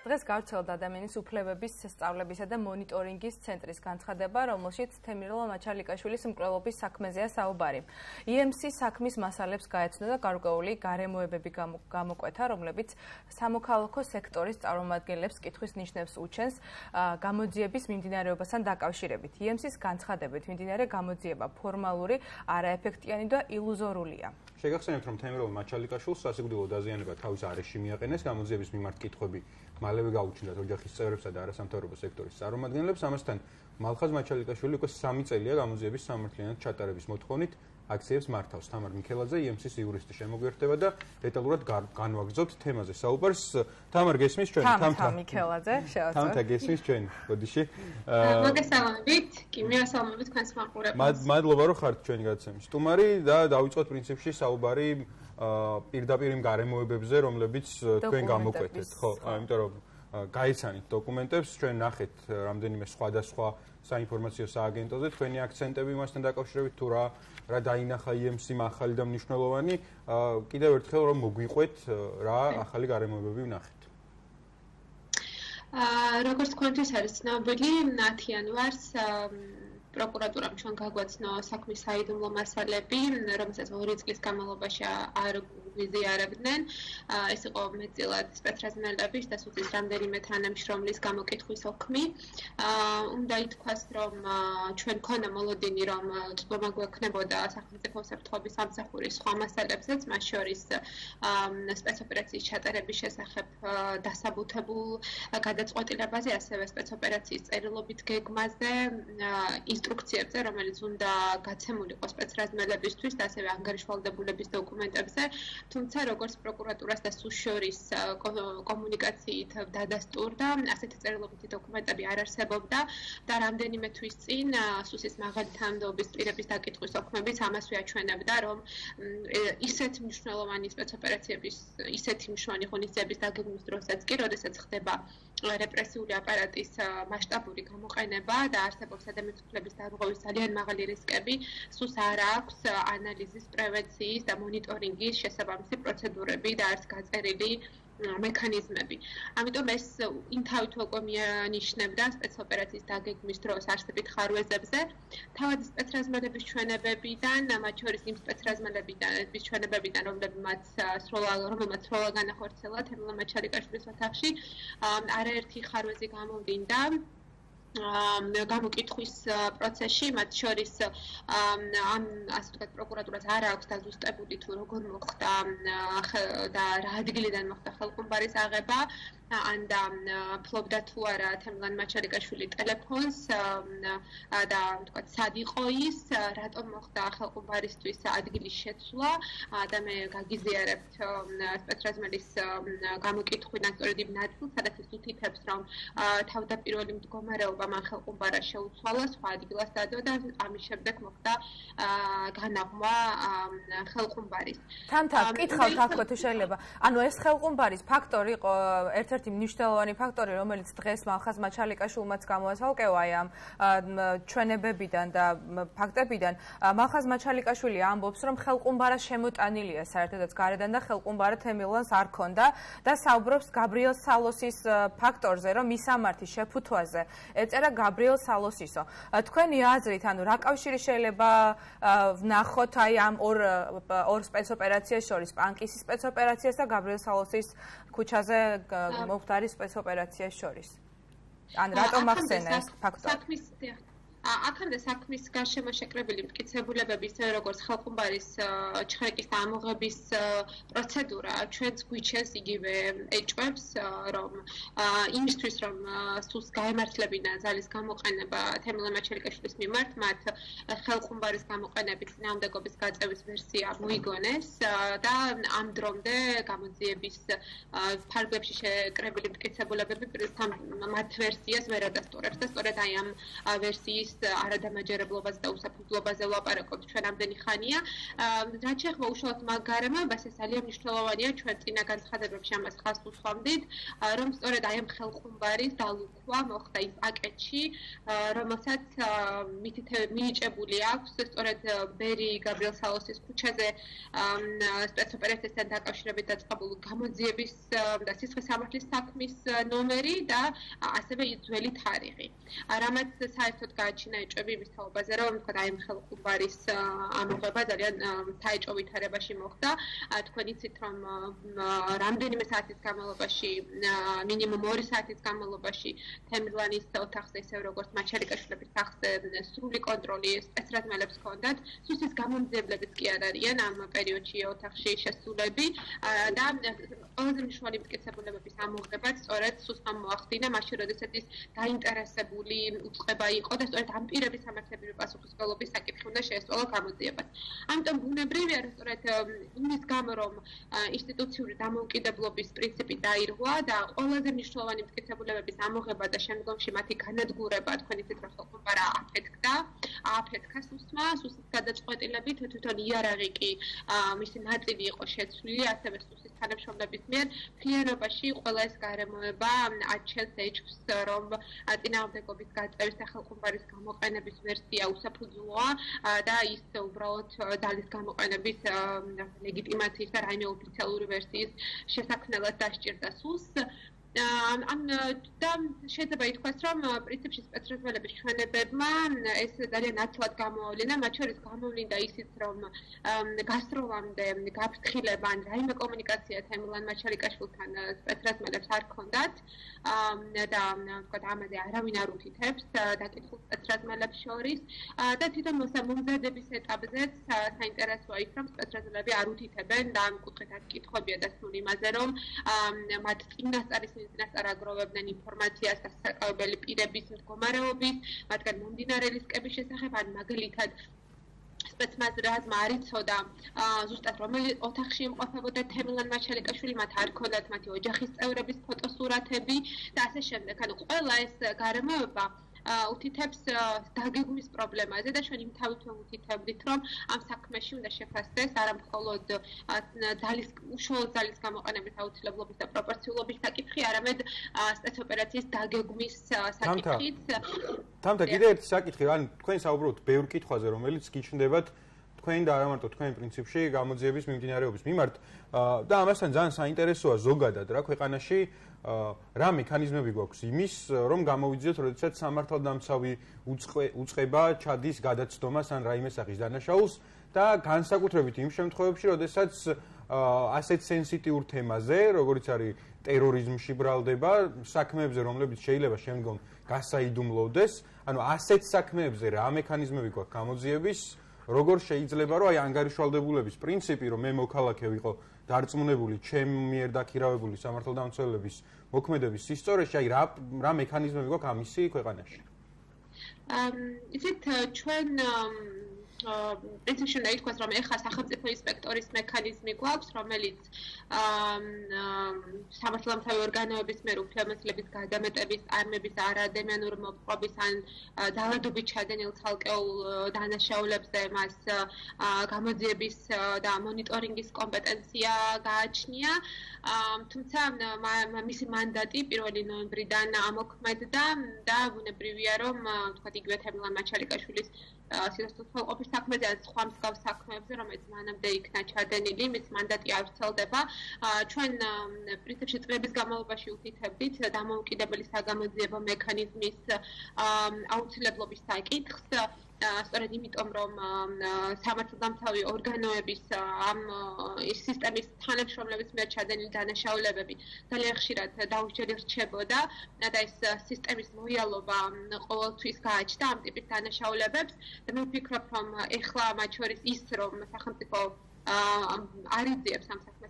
დღეს გავრცელდა ადამიანის უფლებების სწავლებისა და მონიტორინგის ცენტრის განცხადება, რომელშიც თემიროლა მაჩალიკაშვილის მკვლელობის საქმეზეა საუბარი. EMC-ის საქმის მასალებს გაეცნო და გარკვეული გარემოებები გამოკვეთა, რომლებიც სამოქალაქო სექტორის წარმომადგენლებს კითხვის ნიშნებს უჩენს გამოძიების მიმდინარეობასთან დაკავშირებით. EMC-ის განცხადებით, მიმდინარე გამოძიება ფორმალური, არაეფექტიანი და ილუზორულია. შეგახსენებთ, რომ თემიროლა მაჩალიკაშვილს სასიკვდილო დაზიანება თავის არეში მიაყენეს, გამოძიების მიმართ კითხვები მალევე გაუჩნდათ ოჯახის წევრებსა და არასამთავრობო სექტორის წარმომადგენლებს. ამასთან მალხაზ მაჩალიკაშვილი უკვე 3 წელია გამოძიების სამართლიანად ჩატარების მოთხოვნით აქციებს მართავს. თამარ მიქელაძე, EMC-ის იურისტი შემოგვიერთდება და დეტალურად განვაგრძობთ თემაზე საუბარს. თამარ, გესმის ჩვენ? თამთა მიქელაძე, შევაწევ. თამთა, გესმის ჩვენ? ბოდიში. მოგესალმებით, კი მიესალმებით თქვენს მაყურებელს. მადლობა, რომ ხართ ჩვენი გადაცემის სტუმარი და დავიწყოთ პრინციპში საუბარი პირდაპირ იმ გარემოებებზე, რომლებიც თქვენ გამოკვეთეთ, ხო? იმიტომ რომ გაიცანით დოკუმენტებს, ჩვენ ნახეთ რამდენიმე სხვადასხვა საინფორმაციო სააგენტოზე თქვენი აქცენტები იმასთან დაკავშირებით თუ რა დაინახა EMC-მ ახალი და მნიშვნელოვანი, კიდევ ერთხელ რომ მოგვიყვეთ რა ახალი გარემოებები ვნახეთ. როგორც თქვენთვის არის ცნობილი, 10 იანვარს პროკურატურამ ჩვენ გაგვაცნო საქმის საიდუმლო მასალები, რომელსაც 2 წლის განმავლობაში არ ვიზიარებდნენ. ეს იყო მეტწილად სპეცრაზმელების და სუძის რამდენიმე თანამშრომლის გამოკითხვის ოქმი. უნდა ითქვას, რომ ჩვენ ქონა მოლოდინი, რომ წვდომა გვექნებოდა სახელმწიფო უსაფრთხოების სამსახურის სხვა მასალებზეც, მას შორის სპეცოპერაციის ჩატარების შესახებ დასაბუთებულ გადაწყვეტილებაზე, ასევე სპეცოპერაციის წერილობით გეგმაზე, ინსტრუქციებზე, რომელიც უნდა გაცემულიყო სპეცრაზმელებისთვის და ასევე ანგარიშვალდებულების დოკუმენტებზე, თუმცა როგორც პროკურატურას და სუს შორის კომუნიკაციით დადასტურდა, ასეთი წერილობითი დოკუმენტები არ არსებობდა და რამდენიმე თვის წინ სუსის მაღალი თანამდებობის პირების დაკითხვის ოქმებიც ამასვე აჩვენებდა, რომ ისეთი მნიშვნელოვანი სპეცოპერაციების, ისეთი მნიშვნელოვანი ღონისძიების დაგეგმვის დროსაც კი, როდესაც ხდება რეპრესიული აპარატის მასშტაბური გამოყენება და არსებობს ადამიანის უფლების დარღვევის ძალიან მაღალი რისკები, სუს არ აქვს ანალიზის, პრევენციის და მონიტორინგის შესაბამისი პროცედურები და არც გაწერილი მექანიზმები. ამიტომ ეს იმთავით უკვე მიანიშნებდა სპეცოპერაციის დაგეგმვის დროს არსებით ხარვეზებზე. თავად სპეცრაზმელების ჩვენებებიდან, მათ შორის იმ სპეცრაზმელების ჩვენებებიდან, რომლებმაც სროლა განახორციელა თემიროლა მაჩალიკაშვილის ოთახში, არაერთი ხარვეზი გამოვდინდა გამოკითხვის პროცესში, მათ შორის ასე ვთქვათ, პროკურატურას არ აქვს დაზუსტებული თუ როგორ მოხდა და რა ადგილიდან მოხდა ხელყუმბარის აღება, ან და ფლობდა თუ არა თემიროლა მაჩალიკაშვილი ტელეფონს და ვთქვათ, სად იყო ის, რატომ მოხდა ხელყუმბარისთვის ადგილის შეცვლა და მე გაგიზიარებთ სპეცრაზმელის გამოკითხვიდან სწორედ იმ ნაწილს, სადაც ის უთითებს, რომ თავდაპირველი მდგომარეობა მან ხელყუმბარას შეუცვალა, სხვა ადგილას დადო და ამის შემდეგ მოხდა განაღმა ხელყუმბარის. თამთა, გკითხავთ აქვე თუ შეიძლება. ანუ ეს ხელყუმბარის ფაქტორი იყო ერთ-ერთი მნიშვნელოვანი ფაქტორი, რომელიც დღეს მალხაზ მაჩალიკაშვილმაც გამოასალკევა ამ ჩვენებებიდან და ფაქტებიდან. მალხაზ მაჩალიკაშვილი ამბობს, რომ ხელყუმბარა შემოტანილია საერთოდაც გარედან და ხელყუმბარა თემილონს არ ქონდა და საუბრობს გაბრიელ სალოსის ფაქტორზე, რომ მისამართი შეფუთვაზე ეწერა გაბრიელ სალოსისო. თქვენი აზრით, ანუ რა კავშირი შეიძლება ვნახოთ აი ამ ორ სპეცოპერაციას შორის, პანკისის სპეცოპერაციას და გაბრიელ სალოსის ქუჩაზე მომხდარი სპეცოპერაციას შორის? ან რატომ ახსენა ეს ფაქტორი? აქამდე საქმის გარშემო შეკრებილი მტკიცებულებების, როგორც ხელყუმბარის ჩხრეკის და ამოღების პროცედურა ჩვენს გვიჩენს იგივე ეჭვებს, რომ იმისთვის, რომ სულს გაემართლებინა ძალის გამოყენება თემიროლა მაჩალიკაშვილის მიმართ, მათ ხელყუმბარის გამოყენებით წინააღმდეგობის გაწევის ვერსია მოიგონეს და ამ დრომდე გამოძიების ფარგლებში შეკრებილი მტკიცებულებები მათ ვერსიას ვერ ადასტურებს და სწორედ აი ამ ვერსიის არადამაჯერებლობაზე და უსაფუძვლობაზე ვლაპარაკობთ ჩვენ ამდენი ხანია. რაც შეეხება უშუალოდ მაგ გარემოებას, ეს ძალიან მნიშვნელოვანია ჩვენ წინა განცხადებებში ამას ხაზს უსვამდით, რომ სწორედ აი ამ ხელხუმბარის დალუქვა მოხდა იმ პაკეტში, რომელსაც მინიჭებული აქვს სწორედ ბერი გაბრიელ სალოსის ქუჩაზე სპეცოპერაციასთან დაკავშირებით დაწყებული გამოძიების და სისხლის სამართლის საქმის ნომერი და ასევე ძველი თარიღი. რამაც საერთოდ გააჩინა ეჭვები იმის თაობაზე, რომ თქვა აი ამ ხელხუმბარის ამოღება ძალიან საეჭვო ვითარებაში მოხდა. თქვენ იცით, რომ რამდენიმე საათის განმავლობაში, მინიმუმ 2 საათის განმავლობაში თემირლანის ოთახზე, ისევ როგორც მაჩალიკაშვილების სახლზე სრული კონტროლი სპეცრაზმელებს ჰქონდათ. სუსის გამომძიებლებიც კი არ არიან ამ პერიოდში ოთახში შესულები და ყველაზე მნიშვნელოვანი მტკიცებულებების ამოღებაც სწორედ სუსმა მოახდინა მაშინ, როდესაც ის დაინტერესებული უწყება იყო და სწორედ ამ პირების სამართლებრივი პასუხისმგებლობის საკითხი უნდა შეესწავლა გამოძიებას. ამიტომ ბუნებრივია, რომ სწორედ იმის გამო, რომ ინსტიტუციური დამოუკიდებლობის პრინციპი დაირღვა და ყველაზე მნიშვნელოვანი მტკიცებულებების ამოღება და შემდგომში მათი განადგურება, თქვენ იცით, რომ ხელხუმბარა ააფეთქა სუსმა, სუსის გადაწყვეტილებით თვითონ იარაღი კი მისი ნაწილი იყო შეცვლილი, ასევე სუსის თანამშრომლების მიერ ფლიანობაში ყველა ეს გარემოება აჩენს ეჭვს, რომ წინააღმდეგობის გაწევის და ხელხუმბარის გამოყენების ვერსია უსაფუძვლოა და ის უბრალოდ ძალის გამოყენების ლეგიტიმაციის და რაიმე ოფიციალური ვერსიის შესაქმნელად დასჭირდა სუსს. და შეიძლება ითქვას, რომ პრინციპში სპეცრაზმელების ჩვენებებმა ეს ძალიან ნათლად გამოავლინა, მათ შორის გამოვლინდა ისიც, რომ გასტროლამდე გაფრთხილება ან რაიმე კომუნიკაცია თემირლან მაჩალიკაშვილთან სპეცრაზმელებს არ ჰქონდათ და თქვა ამაზე არავინ არ უთითებს დაკითხულ სპეცრაზმელებს შორის და თვითონ მომზადების ეტაპზეც საინტერესოა ის, რომ სპეცრაზმელები არ უთითებენ და ამ კუთხით არ კითხებია და სულ იმაზე, რომ მათ წინასწარის წინასწარ აგროვებდნენ ინფორმაციას და საკავებელი პირების მდგომარეობის, მათგან მომდინარე რისკების შესახებ, ან მაგალითად სპეცმაზრაზმა არ იცოდა ზუსტად რომელი ოთახში იმყოფებოდა თემირლან მაჩალიკაშვილი, მათ არ ჰქონდათ მათი ოჯახის წევრების ფოტოსურათები და ასე შემდეგ. ანუ ყველა ეს გარემოება უთითებს დაგეგმვის პრობლემაზე და ჩვენ იმთავით უთითებდით, რომ ამ საქმეში უნდა შეფასდეს არა მხოლოდ უშუალოდ ძალის გამოყენების აუცილებლობის და პროპორციულობის საკითხი, არამედ სპეცოპერაციის დაგეგმვის საკითხიც. თამთა კიდევ ერთი საკითხი, ან თქვენ საუბრობთ ბევრ კითხვაზე, რომელიც გიჩნდებათ თქვენ და არა მარტო თქვენ პრინციპში გამოძიების მიმდინარეობის მიმართ და ამასთან ძალიან საინტერესოა ზოგადად რა ქვეყანაში რა მექანიზმები გვაქვს იმის, რომ გამოვიძიოთ, როდესაც სამართალდამცავი უწყება ჩადის გადაცდომას ან რაიმე სახის დანაშაულს და განსაკუთრებით იმ შემთხვევებში, როდესაც ასეთ სენსიტიურ თემაზე, როგორიც არის ტერორიზმში ბრალდება, საქმეებზე, რომლებიც შეიძლება შემდგომ გასაიდუმლოდეს, ანუ ასეთ საქმეებზე რა მექანიზმები გვაქვს გამოძიების, როგორ შეიძლება რომ აი ანგარიშვალდებულების პრინციპი, რომ მე მოქალაქე ვიყო დარწმუნებული ჩემ მიერ დაქირავებული სამართალდამცველების მოქმედების ისტორიაში, აი რა მექანიზმები გვაქვს ამისი ქვეყანაში? იცით, ჩვენ პრინციპში უნდა ითქვას, რომ ეხლა სახელმწიფო ინსპექტორის მექანიზმი გვაქვს, რომელიც სამართალდამცავი ორგანოების მიერ უფლებამოსილების გადამეტების, არმების არადემიანური მოპყრობის ან ძალადობით ჩადენილ ცალკეულ დანაშაულებზე მას გამოძიების და მონიტორინგის კომპეტენცია გააჩნია. თუმცა მისი მანდატი 1 ნოემბრიდან ამოქმედდა და ბუნებრივია, რომ თქვა იგივე თემირლან მაჩალიკაშვილის სიცოცხლეყოფის საქმეზე ან სხვა მსგავს საქმეებზე, რომელიც მანამდე იქნა ჩადენილი, მის მანდატი არ ვრცელდება. ჩვენ პრინციპში წლების განმავლობაში უთითებდით დამოუკიდებელი საგამოძიებო მექანიზმის აუცილებლობის საკითხს. სწორედ იმიტომ, რომ სამართალდამცავი ორგანოების ამ სისტემის თანამშრომლების მიერ ჩადენილი დანაშაულებები ძალიან ხშირად დაუსჯელი რჩებოდა და ეს სისტემის ლოიალობა ყოველთვის გააჩნდა ამ ტიპის დანაშაულებებს და მე ვფიქრობ, რომ ეხლა მათ შორის ის, რომ სახელმწიფო არ იძიებს ამ საქმეს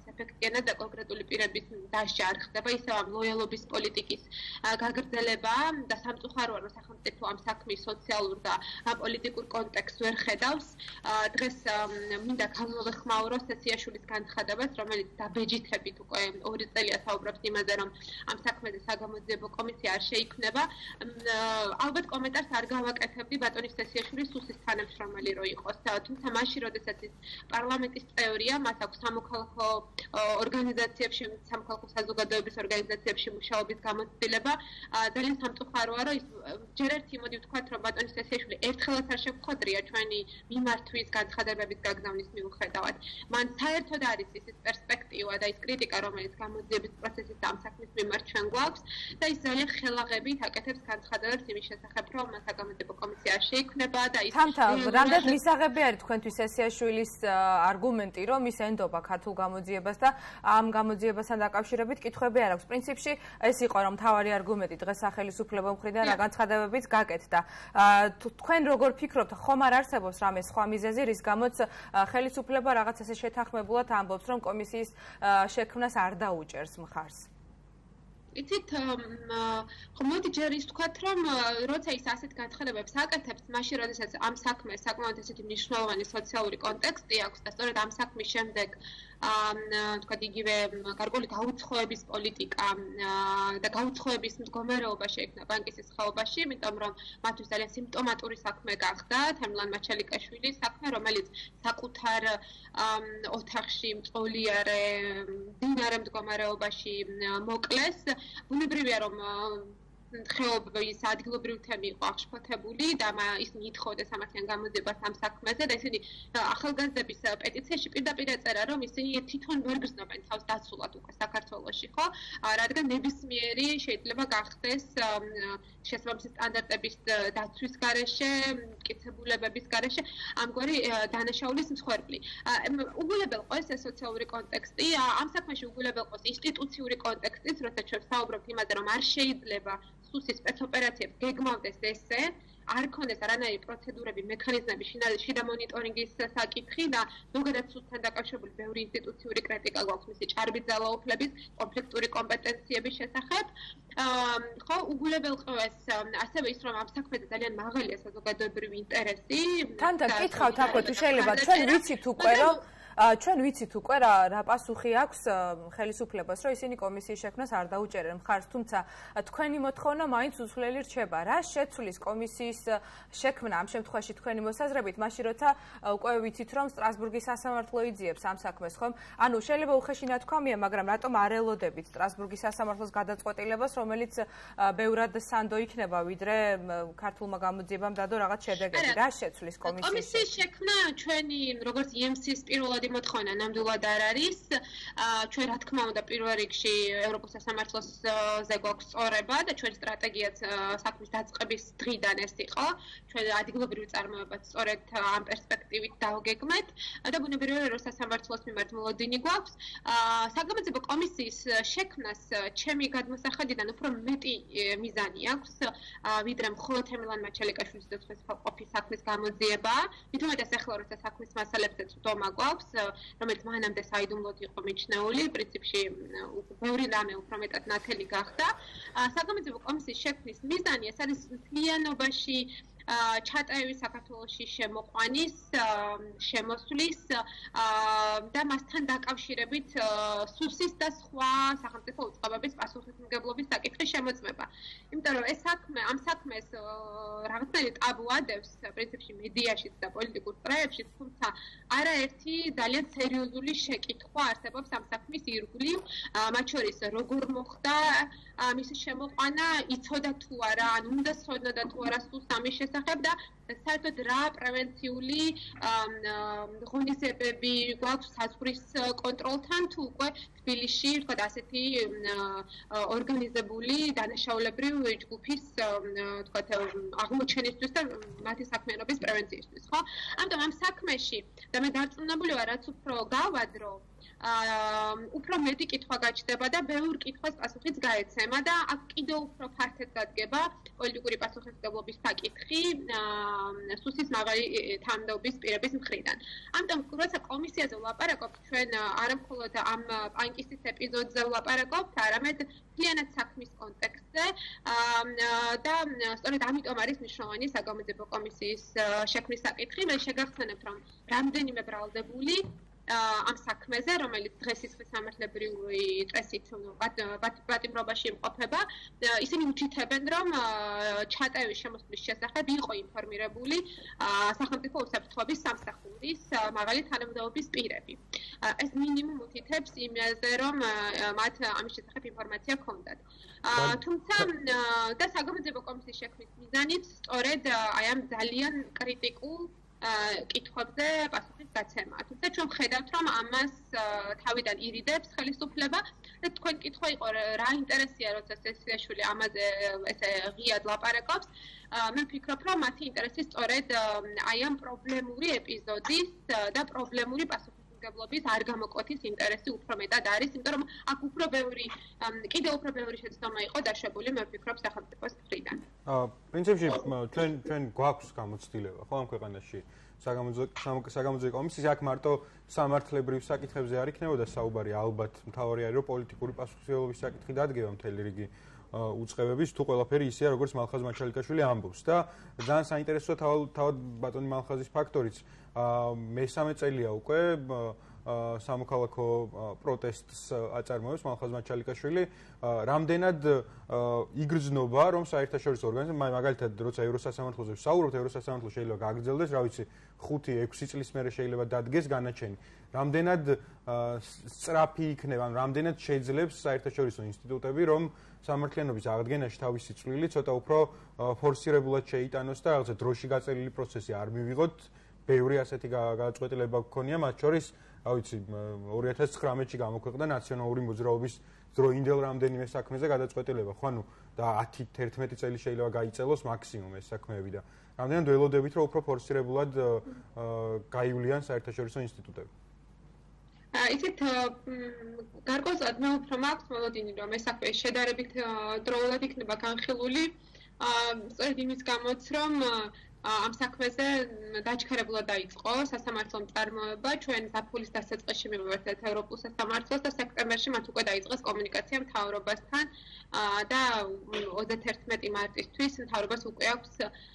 ეფექტიანად და კონკრეტული პირების დასჯა არ ხდება, ისევ ამ ლოიალობის პოლიტიკის გაგრძელება და სამწუხაროა, რომ სახელმწიფო ამ საქმის სოციალურ და პოლიტიკურ კონტექსტს ვერ ხედავს. დღეს მინდა გავხმაურო სესიაშვილის განცხადებას, რომელიც დაბეჯითებით უკვე 2 წელია საუბრობს იმაზე, რომ ამ საქმეზე საგამოძიებო კომისია არ შეიქმნება. ალბათ კომენტარს არ გავაკეთებდი ბატონი სესიაშვილის სუსის თანამშრომელი რო იყოს. თუმცა მაშინ, როდესაც ის პარლამენტის წევრია, მას აქვს სამოქალაქო ორგანიზაციებში, სამოქალაქო საზოგადოების ორგანიზაციებში მუშაობის გამოცდილება. ძალიან სამწუხაროა, რომ ის ჯერ ერთი მოდი ვთქვათ, რომ ბატონი სესიაშვილი ერთხელაც არ შეგვხვედრია ჩვენი მიმართვის განცხადებების გაგზავნის მიუხედავად. მან საერთოდ არის ის პერსპექტივა და ის კრიტიკა, რომელიც გამოძიების პროცესის ამ საქმის მიმართ ჩვენ გვაქვს და ის ძალიან ხელაღებით აკეთებს განცხადებებს იმის შესახებ, რომ საგამოძიებო კომისია არ შეიქმნება და ის რამდენად მისაღები არის თქვენთვის სესიაშვილის არგუმენტი, რომ ის ენდობა ქართულ გამოძიებას და ამ გამოძიებასთან დაკავშირებით კითხვები არ აქვს. პრინციპში ეს იყო რომ მთავარი არგუმენტი დღეს სახელმწიფო მხრიდან რა განცხადებებიც გაკეთდა. თქვენ როგორ ფიქრობთ, ხომ არ არსებობს რამე სხვა მიზეზი, რის გამოც ხელისუფლება რაღაც ესე შეთანხმებულად ამბობს, რომ კომისიის შექმნას არ დაუჭერს მხარს? იცით, მოდი ჯერ ის ვთქვათ, რომ როცა ის ასეთ განცხადებებს აკეთებს, მაშინ როდესაც ამ საქმეს საკმაოდ ესეთი მნიშვნელოვანი სოციალური კონტექსტი აქვს და სწორედ ამ საქმის შემდეგ თქვათ იგივე გარკვეული გაუცხოების პოლიტიკა და გაუცხოების მდგომარეობა შეიქმნა ბანკის ხეობაში, იმიტომ რომ მათთვის ძალიან სიმპტომატური საქმე გახდა თემლან მაჩალიკაშვილის საქმე, რომელიც საკუთარ ოთახში მწოლიარე დინარე მდგომარეობაში მოკლეს. ბუნებრივია რომ ხეობის ადგილობრივი თემი იყო აღშფოთებული და ისინი ითხოვდნენ სამართლიან გამოძიებას ამ საქმეზე და ისინი ახალგაზრდების პეტიციაში პირდაპირ ეწერა, რომ ისინი თვითონ ვერ გრძნობენ თავს დაცულად უკვე საქართველოში, ხო? რადგან ნებისმიერი შეიძლება გახდეს შესაბამისი სტანდარტების დაცვის გარეშე, მტკიცებულებების გარეშე ამგვარი დანაშაულის მსხვერპლი. უგულებელ ყოს ეს სოციალური კონტექსტი, ამ საქმეში უგულებელ ყოს ინსტიტუციური კონტექსტის, როცა ჩვენ საუბრობთ იმაზე, რომ არ შეიძლება სუსის სპეცოპერაციებს გეგმავდეს ესე, არ ქონდეს არანაირი პროცედურები, მექანიზმები, შიდა მონიტორინგის საკითხი და ზოგადად სუსთან დაკავშირებული ბევრი ინსტიტუციური კრიტიკა გვაქვს მისი ჭარბი ძალაუფლების, კონფლიქტური კომპეტენციების შესახებ. ხო, უგულებელ ყოს ასევე ის, რომ ამ საქმეზე ძალიან მაღალია საზოგადოებრივი ინტერესი. თანდათან გითხავთ აკო თუ შეიძლება ჩვენ ვიცით უკვე რომ ჩვენ ვიცით უკვე რა პასუხი აქვს ხელისუფლებას, რომ ისინი კომისიის შექმნას არ დაუჭერენ მხარს, თუმცა თქვენი მოთხოვნა მაინც უცვლელი რჩება. რა შეცვლის კომისიის შექმნა ამ შემთხვევაში თქვენი მოსაზრებით, მაშინ როცა უკვე ვიცით, რომ სტრასბურგის სასამართლო იძიებს ამ საქმეს, ხომ? ანუ შეიძლება უხეში ნათქვამია, მაგრამ რატომ არ ელოდებით სტრასბურგის სასამართლოს გადაწყვეტილებას, რომელიც ბევრად სანდო იქნება, ვიდრე ქართულმა გამოძიებამ დადო რაღაც შედეგები. რა შეცვლის კომისიის შექმნა ჩვენი როგორც EMC-ის პირველად მოთხოვნა ნამდვილად არ არის. ჩვენ რა თქმა უნდა პირველ რიგში ევროპის სასამართლოზე გვაქვს სწორება და ჩვენი სტრატეგიაც საქმის დაწყების დღიდან ეს იყო. ჩვენ ადგილობრივ წარმოებაც სწორედ ამ პერსპექტივით დავგეგმეთ და ბუნებრივია რომ სასამართლოს მიმართ მოლოდინი გვაქვს. საგამოძიებო კომისიის შექმნას ჩემი გადმოსახედიდან უფრო მეტი მიზანი აქვს, ვიდრე მხოლოდ თემლან მაჩალიკაშვილის დაცვის ყოფის საქმის გამოძიება. მით უმეტეს ახლა როცა საქმის მასალებზეც ვდომა გვაქვს, რომელიც მანამდე საიდუმლოდ იყო მიჩნეული, პრინციპში ბევრი რამე უფრო მეტად ნათელი გახდა. საგამოძიებო კომისიის შექმნის მიზანი ეს არის მთლიანობაში ჩატაევის საქართველოში შემოყვანის, შემოსვლის და მასთან დაკავშირებით სუსის და სხვა სახელმწიფო უწყებების პასუხისმგებლობის საკითხის შემოწმება. იმიტომ რომ ეს საქმე, ამ საქმეს რაღაცნაირი ტაბუ ადევს პრინციპში მედიაშიც და პოლიტიკურ წრეებში, თუმცა არაერთი ძალიან სერიოზული შეკითხვა არსებობს ამ საქმის ირგვლივ, მათ შორის როგორ მოხდა მისი შემოყვანა, იცოდა თუ არა, ან უნდა ცოდნოდა თუ არა სუს ამის შესახებ და საერთოდ რა პრევენციული ღონისძიებები გვაქვს საზღვრის კონტროლთან თუ უკვე თბილისში, ვთქვათ, ასეთი ორგანიზებული დანაშაულებრივი ჯგუფის, ვთქვათ, აღმოჩენისთვის და მათი საქმიანობის პრევენციისთვის, ხო? ამიტომ ამ საქმეში და მე დარწმუნებული ვარ, რაც უფრო გავადრო, უფრო მეტი კითხვა გაჩნდება და ბევრ კითხვას პასუხიც გაეცემა და აქ კიდევ უფრო ფართედ გადგება პოლიტიკური პასუხისმგებლობის საკითხი სუსის მაღალი თანამდებობის პირების მხრიდან. ამიტომ როცა კომისიაზე ვლაპარაკობთ, ჩვენ არა მხოლოდ ამ პანკისის ეპიზოდზე ვლაპარაკობთ, არამედ მთლიანად საქმის კონტექსტზე და სწორედ ამიტომ არის მნიშვნელოვანი საგამოძიებო კომისიის შექმნის საკითხი. მე შეგახსენებთ, რომ რამდენიმე ბრალდებული ამ საქმეზე, რომელიც დღეს სისხლის სამართლებრივი წესით პატიმრობაში იმყოფება, ისინი უჩითებენ, რომ ჩატევის შემოსვლის შესახებ იყო ინფორმირებული სახელმწიფო უსაფრთხოების სამსახურის მაღალი თანამდებობის პირები. ეს მინიმუმ უთითებს იმაზე, რომ მათ ამის შესახებ ინფორმაცია ჰქონდათ. თუმცა და საგამოძიებო კომისიის შექმნის მიზანით სწორედ აი ამ ძალიან კრიტიკულ კითხვებზე პასუხის გაცემა. თუმცა ჩვენ ვხედავთ, რომ ამას თავიდან ირიდებს ხელისუფლება და თქვენ კითხვა იყო რა ინტერესია, როცა სესიაშვილი ამაზე ესე ღიად ლაპარაკობს. მე ვფიქრობ, რომ მათი ინტერესი სწორედ აი ამ პრობლემური ეპიზოდის და პრობლემური პასუხისმგებლობის არ გამოკვეთის ინტერესი უფრო მეტად არის, იმიტომ რომ აქ კიდევ უფრო ბევრი შეცდომა იყო დაშვებული, მე ვფიქრობ, სახელმწიფოს მხრიდან. პრინციპში ჩვენ გვაქვს გამოცდილება, ხო, ამ ქვეყანაში საგამოძიებო კომისიის აქ მარტო სამართლებრივ საკითხებზე არ იქნებოდა საუბარი, ალბათ მთავარი არის, რომ პოლიტიკური პასუხისმგებლობის საკითხი დადგება მთელი რიგი უწყებების, თუ ყველაფერი ისეა, როგორც მალხაზ მაჩალიკაშვილი ამბობს და ძალიან საინტერესოა თავად ბატონი მალხაზის ფაქტორიც. მესამე წელია უკვე სამოქალაქო პროტესტს აწარმოებს მალხაზ მაჩალიკაშვილი. რამდენად იგრძნობა, რომ საერთაშორისო ორგანიზმი, მაგალითად, როცა ევროსასამართლოზე ვსაუბრობთ, ევროსასამართლო შეიძლება გაგრძელდეს, რა ვიცი, 5-6 წლის მერე შეიძლება დადგეს განაჩენი. რამდენად სწრაფი იქნება, რამდენად შეძლებს საერთაშორისო ინსტიტუტები, რომ სამართლიანობის აღდგენაში თავისი წვლილი ცოტა უფრო ფორსირებულად შეიტანოს და რაღაცა დროში გაწელილი პროცესი არ მივიღოთ. ბევრი ასეთი გადაწყვეტილება გქონია, მათ შორის, რა ვიცი, 2019-ში გამოქვეყნდა ნაციონალური მოძრაობის დროინდელ რამდენიმე საქმეზე გადაწყვეტილება, ხო, ანუ და 10-11 წელი შეიძლება გაიწელოს მაქსიმუმ ეს საქმეები და რამდენად ველოდებით, რომ უფრო ფორსირებულად გაივლიან საერთაშორისო ინსტიტუტები. ისეთ გარკვეულწილად მე უფრო მაქვს მოლოდინი, რომ ეს საქმე შედარებით დროულად იქნება განხილული, სწორედ იმის გამოც, რომ ამ საქმეზე დაჩქარებულად დაიწყო სასამართლო მწარმოება, ჩვენ ზაფხულის დასაწყისში მივერთეთ ევროპულ სასამართლოს და სექტემბერში მათ უკვე დაიწყეს კომუნიკაცია მთავრობასთან და 31 მარტისთვის მთავრობას უკვე აქვს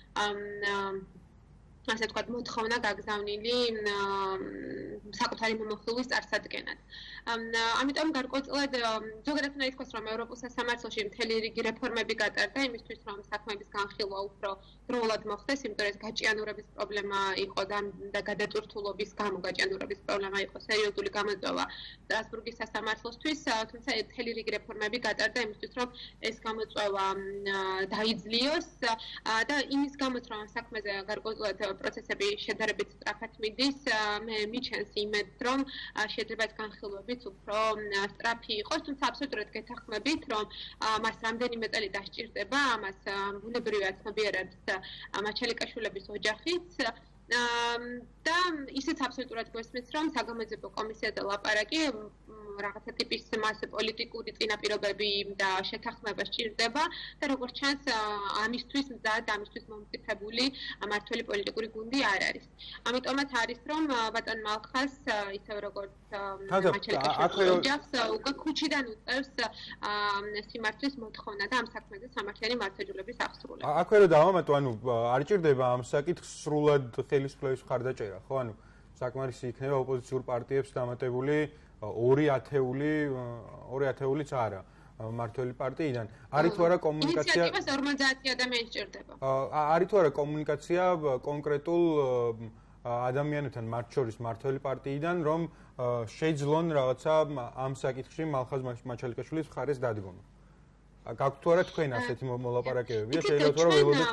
ასე ვთქვათ, მოთხოვნა გაგზავნილი საკუთარი მომხდელის წარსადგენად. ამიტომ გარკვეულწილად ზოგადად უნდა ითქვას, რომ ევროპულ სასამართლოში მთელი რიგი რეფორმები გატარდა იმისთვის, რომ საქმეების განხილვა უფრო დროულად მოხდეს, იმიტომ რომ გაჭიანურების პრობლემა იყო და გადატვირთულობის გამო გაჭიანურების პრობლემა იყო სერიოზული გამოწვევა სტრასბურგის სასამართლოსთვის, თუმცა მთელი რიგი რეფორმები გატარდა იმისთვის, რომ ეს გამოწვევა დაიძლიოს და იმის გამოც, რომ საქმეზე გარკვეულწილად პროცესები შედარებით სწრაფად მიდის, მე მიჩენს იმედს, რომ შეიძლება ეს განხილვებიც უფრო სწრაფი იყოს, თუმცა აბსოლუტურად გეთანხმებით, რომ მას რამდენიმე წელი დასჭირდება, ამას ბუნებრივია ცნობიერებს მაჩალიკაშვილების ოჯახიც და ისიც აბსოლუტურად გვესმის, რომ საგამოძიებო კომისიაზე ლაპარაკი რაღაცა ტიპის მას პოლიტიკური წინაპირობები და შეთანხმება სჭირდება და როგორც ჩანს ამისთვის მზად, ამისთვის მომწიფებული მმართველი პოლიტიკური გუნდი არ არის. ამიტომაც არის, რომ ბატონ მალხაზ ისევ როგორც მაჩალიკაშვილის ოჯახს უკვე ქუჩიდან უწევს სიმართლის მოთხოვნა და ამ საქმეზე სამართლიანი მართლმსაჯულების აღსრულება. აქვე რომ დავამატო, ანუ არ ჭირდება ამ საკითხს სრულად ხელისუფლების მხარდაჭერა, ხო? ანუ საკმარისი იქნება ოპოზიციურ პარტიებს დამატებული 2 ათეულიც არა მმართველი პარტიიდან. არის თუ არა კომუნიკაცია? ინიციატივას 50 ადამიანი სჭირდება. არის თუ არა კომუნიკაცია კონკრეტულ ადამიანებთან, მათ შორის მმართველი პარტიიდან, რომ შეძლონ რაღაცა ამ საკითხში მალხაზ მაჩალიკაშვილის მხარეს დადგომა. გაქვთ თუ არა თქვენ ასეთი მოლაპარაკებები და შეიძლება თუ არა ველოდოთ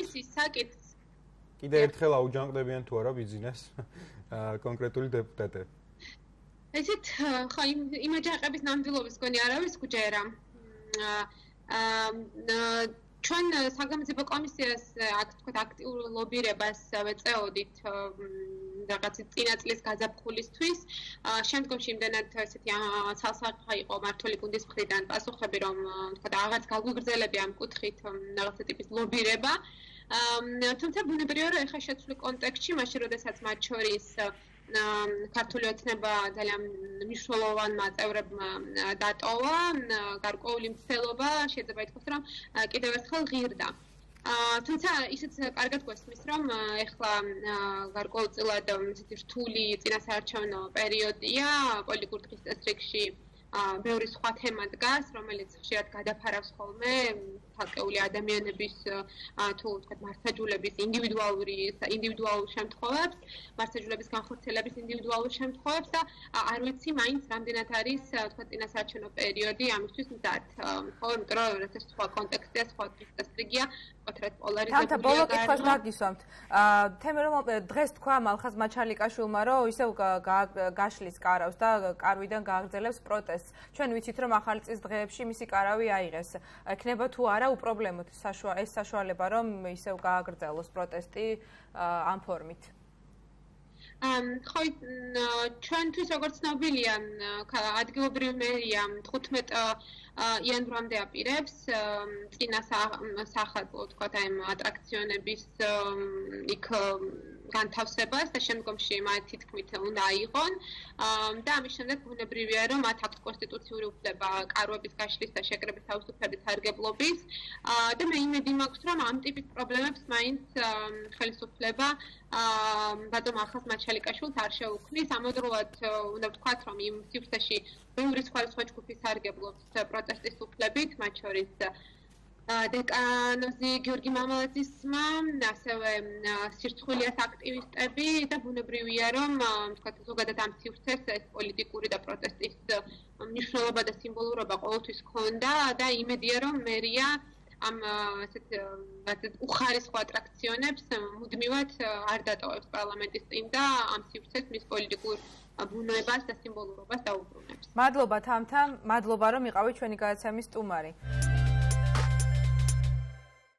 კიდე ერთხელ აუჯანყდებიან თუ არა ბიზნეს კონკრეტული დეპუტატები. ესეთ ხო იმ აჯანყების ნამდვილობის მქონე არავის გჯერა. ჩვენ საგამოძიებო კომისიას აქ თქვა აქტიურ ლობირებას ვეწეოდით რაღაც წინა წლის გაზაფხულისთვის. შემდგომში იმდენად ესეთი ცალსახა იყო მმართველი გუნდის მხრიდან პასუხები, რომ თქვა რაღაც გაგვიგრძელები ამ კუთხით რაღაცა ტიპის ლობირება. თუმცა ბუნებრივია რომ ეხა შეცვლილ კონტექსტში მაშინ როდესაც მათ შორის ქართული ოცნება ძალიან მნიშვნელოვანმა წევრებმა დატოვა გარკვეული მცდელობა შეიძლება ითქვას რომ კიდევ ერთხელ ღირდა თუმცა ისიც კარგად გვესმის რომ ეხლა გარკვეულწილად ისეთი რთული წინასაარჩევნო პერიოდია პოლიტიკურ დღის წესრიგში ბევრი სხვა თემა დგას რომელიც ხშირად გადაფარავს ხოლმე თალკეული ადამიანების თუ ვთქვათ მართლმსაჯულების ინდივიდუალურ შემთხვევებს მართლმსაჯულების განხორციელების ინდივიდუალურ შემთხვევებს და არ ვიცი მაინც რამდენად არის ვთქვათ წინასაარჩევნო პერიოდი ამისთვის მზად ხო იმიტომ რომ რაღაც სხვა კონტექსტია სხვა წესრიგია ვთქვათ პოლარიზებულია და ბოლო კითხვას გაგისვამთ თემი რომ დღეს თქვა მალხაზ მაჩალიკაშვილმა რომ ისევ გაშლის კარავს და კარვიდან გააგრძელებს პროტესტს ჩვენ ვიცით რომ ახალი წლის დღეებში მისი კარავი აიღეს ექნება თუ არა უპრობლემოდ ეს საშუალება რომ ისევ გააგრძელოს პროტესტი ამ ფორმით ხო ჩვენთვის როგორც ცნობილია ადგილობრივი მერია 15 იანვრამდე აპირებს წინა სახალხო თქვათ აი ატრაქციონების იქ განთავსებას და შემდგომში მათ თითქმით უნდა აიღონ და ამის შემდეგ ბუნებრივია რომ მათ აქვთ კონსტიტუციური უფლება კარვების გაშლის და შეკრების თავისუფლების სარგებლობის და მე იმედი მაქვს რომ ამ ტიპის პრობლემებს მაინც ხელისუფლება ბატონ მალხაზ მაჩალიკაშვილს არ შეუქმნის ამავდროულად უნდა ვთქვათ რომ იმ სივრცეში ბევრი სხვა ჯგუფი სარგებლობს პროტესტის უფლებით მათ შორის დეკანოზი გიორგი მამალაძის ძმა, ასევე სირცხვილიას აქტივისტები და ბუნებრივია რომ თქვათ ზოგადად ამ სივრცეს ეს პოლიტიკური და პროტესტის მნიშვნელობა და სიმბოლურობა ყოველთვის ჰქონდა და იმედია რომ მერია ამ ასეთ უხარისხო ატრაქციონებს მუდმივად არ დატოვებს პარლამენტის წინ და ამ სივრცეს მის პოლიტიკურ ბუნებას და სიმბოლურობას დაუბრუნებს. მადლობა თამთა, მადლობა რომ იყავით ჩვენი გადაცემის სტუმარი.